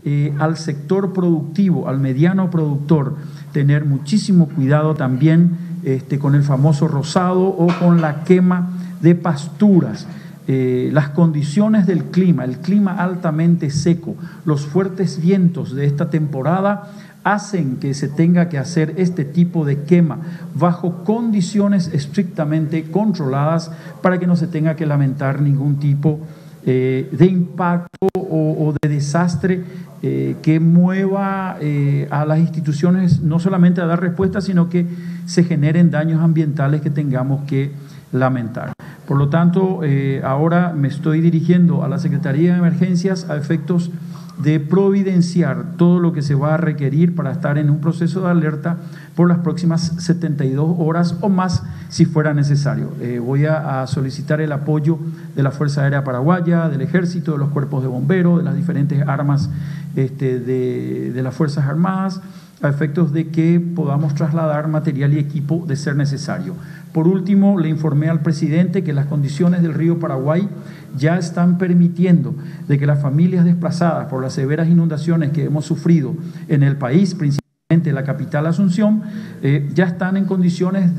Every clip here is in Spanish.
al sector productivo, al mediano productor, tener muchísimo cuidado también con el famoso rosado o con la quema de pasturas. Las condiciones del clima, el clima altamente seco, los fuertes vientos de esta temporada hacen que se tenga que hacer este tipo de quema bajo condiciones estrictamente controladas para que no se tenga que lamentar ningún tipo de impacto o de desastre que mueva a las instituciones no solamente a dar respuesta, sino que se generen daños ambientales que tengamos que lamentar. Por lo tanto, ahora me estoy dirigiendo a la Secretaría de Emergencias a efectos de providenciar todo lo que se va a requerir para estar en un proceso de alerta por las próximas 72 horas o más si fuera necesario. Voy a solicitar el apoyo de la Fuerza Aérea Paraguaya, del Ejército, de los cuerpos de bomberos, de las diferentes armas de las Fuerzas Armadas, a efectos de que podamos trasladar material y equipo de ser necesario. Por último, le informé al presidente que las condiciones del río Paraguay ya están permitiendo de que las familias desplazadas por las severas inundaciones que hemos sufrido en el país, principalmente en la capital Asunción, ya están en condiciones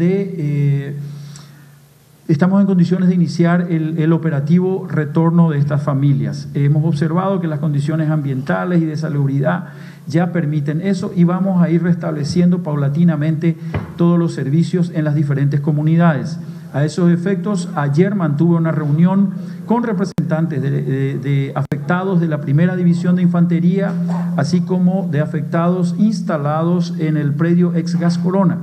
estamos en condiciones de iniciar el operativo retorno de estas familias. Hemos observado que las condiciones ambientales y de salubridad ya permiten eso y vamos a ir restableciendo paulatinamente todos los servicios en las diferentes comunidades. A esos efectos, ayer mantuve una reunión con representantes de afectados de la Primera División de Infantería, así como de afectados instalados en el predio ex Gas Corona.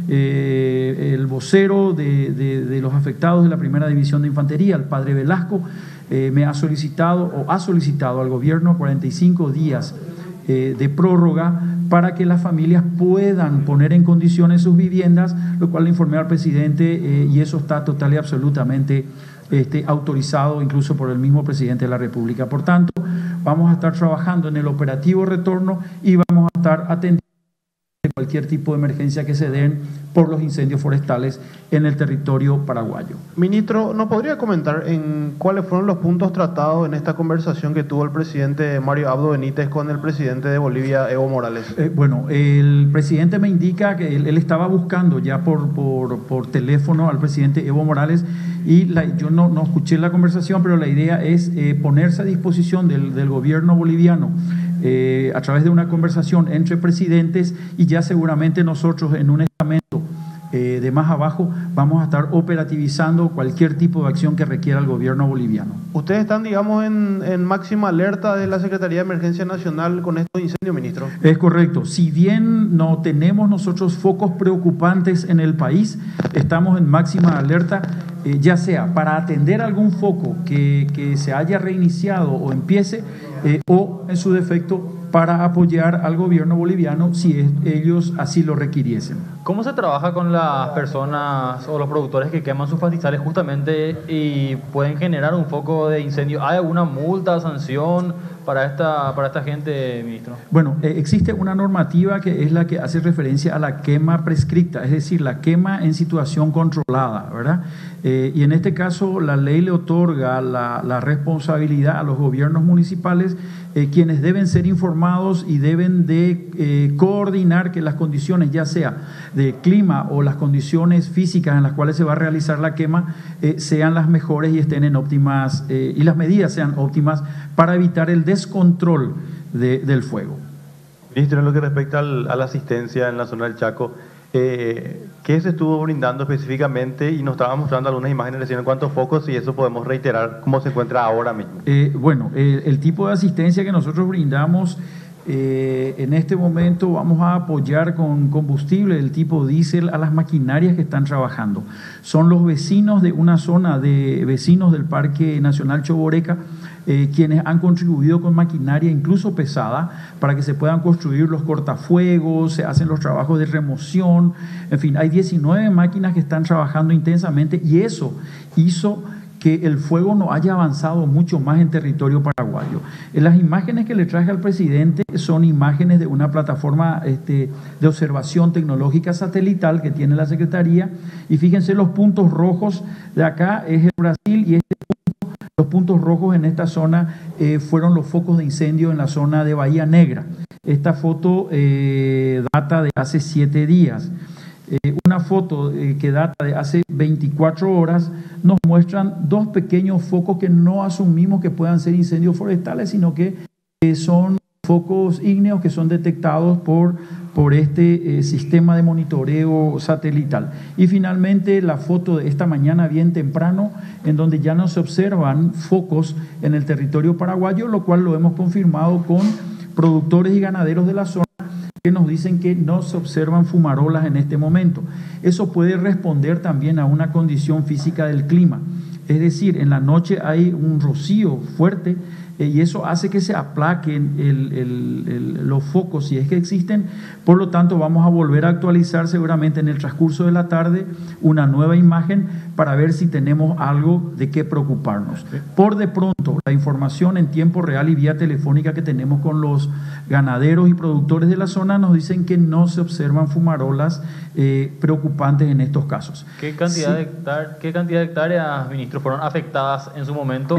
El vocero de los afectados de la Primera División de Infantería, el padre Velasco, me ha solicitado al gobierno 45 días de prórroga para que las familias puedan poner en condiciones sus viviendas, lo cual le informé al presidente y eso está total y absolutamente autorizado incluso por el mismo presidente de la República. Por tanto, vamos a estar trabajando en el operativo retorno y vamos a estar atendiendo cualquier tipo de emergencia que se den por los incendios forestales en el territorio paraguayo. Ministro, ¿nos podría comentar en cuáles fueron los puntos tratados en esta conversación que tuvo el presidente Mario Abdo Benítez con el presidente de Bolivia, Evo Morales? Bueno, el presidente me indica que él estaba buscando ya por teléfono al presidente Evo Morales y yo no escuché la conversación, pero la idea es ponerse a disposición del gobierno boliviano a través de una conversación entre presidentes y ya seguramente nosotros en un estamento de más abajo vamos a estar operativizando cualquier tipo de acción que requiera el gobierno boliviano. ¿Ustedes están, digamos, en máxima alerta de la Secretaría de Emergencia Nacional con estos incendios, ministro? Es correcto. Si bien no tenemos nosotros focos preocupantes en el país, estamos en máxima alerta, ya sea para atender algún foco que se haya reiniciado o empiece, o en su defecto para apoyar al gobierno boliviano si ellos así lo requiriesen. ¿Cómo se trabaja con las personas o los productores que queman sus pastizales justamente y pueden generar un foco de incendio? ¿Hay alguna multa, sanción para esta gente, ministro? Bueno, existe una normativa que es la que hace referencia a la quema prescripta, es decir, la quema en situación controlada, ¿verdad? Y en este caso la ley le otorga la responsabilidad a los gobiernos municipales, quienes deben ser informados y deben de coordinar que las condiciones, ya sea de clima o las condiciones físicas en las cuales se va a realizar la quema, sean las mejores y estén en óptimas, y las medidas sean óptimas para evitar el descontrol del fuego. Ministro, en lo que respecta a la asistencia en la zona del Chaco, ¿qué se estuvo brindando específicamente? Y nos estaba mostrando algunas imágenes recién en cuanto a focos, y eso podemos reiterar cómo se encuentra ahora mismo. Bueno, el tipo de asistencia que nosotros brindamos en este momento, vamos a apoyar con combustible del tipo diésel a las maquinarias que están trabajando. Son los vecinos de una zona de vecinos del Parque Nacional Choboreca, quienes han contribuido con maquinaria incluso pesada para que se puedan construir los cortafuegos, se hacen los trabajos de remoción, en fin, hay 19 máquinas que están trabajando intensamente y eso hizo que el fuego no haya avanzado mucho más en territorio paraguayo. Las imágenes que le traje al presidente son imágenes de una plataforma de observación tecnológica satelital que tiene la Secretaría, y fíjense los puntos rojos de acá es el Brasil y los puntos rojos rojos en esta zona fueron los focos de incendio en la zona de Bahía Negra. Esta foto data de hace 7 días. Una foto que data de hace 24 horas nos muestran 2 pequeños focos que no asumimos que puedan ser incendios forestales, sino que son focos ígneos que son detectados por este sistema de monitoreo satelital. Y finalmente la foto de esta mañana bien temprano, en donde ya no se observan focos en el territorio paraguayo, lo cual lo hemos confirmado con productores y ganaderos de la zona, que nos dicen que no se observan fumarolas en este momento. Eso puede responder también a una condición física del clima. Es decir, en la noche hay un rocío fuerte y eso hace que se aplaquen los focos, si es que existen. Por lo tanto, vamos a volver a actualizar seguramente en el transcurso de la tarde una nueva imagen para ver si tenemos algo de qué preocuparnos. Por de pronto, la información en tiempo real y vía telefónica que tenemos con los ganaderos y productores de la zona nos dicen que no se observan fumarolas preocupantes en estos casos. ¿Qué cantidad de hectáreas, ministro, fueron afectadas en su momento?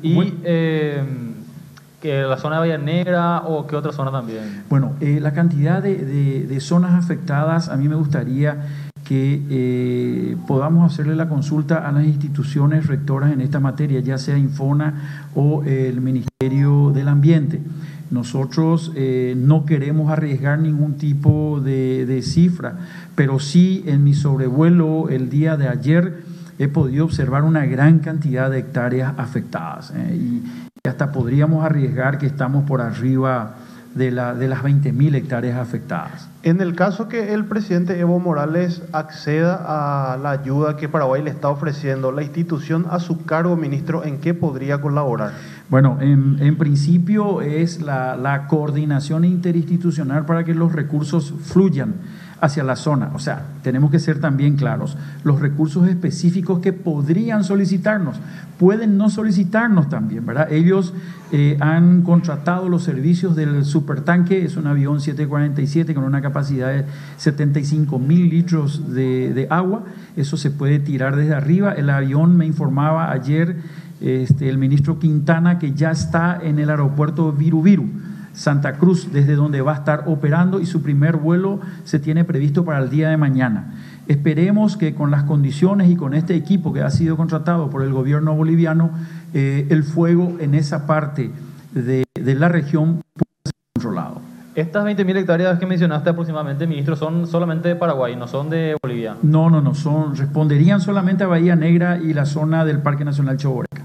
¿Que la zona de Bahía Negra o qué otra zona también? Bueno, la cantidad de zonas afectadas, a mí me gustaría que podamos hacerle la consulta a las instituciones rectoras en esta materia, ya sea Infona o el Ministerio del Ambiente. Nosotros no queremos arriesgar ningún tipo de cifra, pero sí en mi sobrevuelo el día de ayer he podido observar una gran cantidad de hectáreas afectadas y hasta podríamos arriesgar que estamos por arriba de las 20.000 hectáreas afectadas. En el caso que el presidente Evo Morales acceda a la ayuda que Paraguay le está ofreciendo, la institución a su cargo, ministro, ¿en qué podría colaborar? Bueno, en principio es la coordinación interinstitucional para que los recursos fluyan hacia la zona. O sea, tenemos que ser también claros. Los recursos específicos que podrían solicitarnos, pueden no solicitarnos también, ¿verdad? Ellos han contratado los servicios del supertanque, es un avión 747 con una capacidad de 75.000 litros de agua. Eso se puede tirar desde arriba. El avión, me informaba ayer el ministro Quintana, que ya está en el aeropuerto Viru Viru, Santa Cruz, desde donde va a estar operando, y su primer vuelo se tiene previsto para el día de mañana. Esperemos que con las condiciones y con este equipo que ha sido contratado por el gobierno boliviano, el fuego en esa parte de la región pueda ser controlado. Estas 20.000 hectáreas que mencionaste aproximadamente, ministro, son solamente de Paraguay, no son de Bolivia. No, responderían solamente a Bahía Negra y la zona del Parque Nacional Choboreca.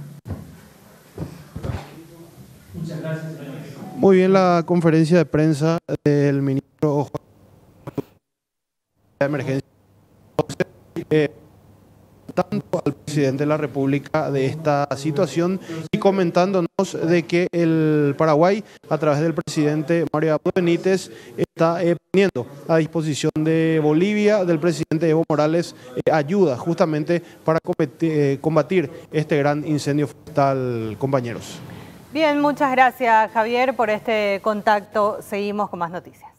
Muchas gracias. Muy bien, la conferencia de prensa del ministro de Emergencia, tanto al presidente de la República de esta situación y comentándonos de que el Paraguay, a través del presidente Mario Abdo Benítez, está poniendo a disposición de Bolivia, del presidente Evo Morales, ayuda justamente para combatir este gran incendio forestal, compañeros. Bien, muchas gracias, Javier, por este contacto. Seguimos con más noticias.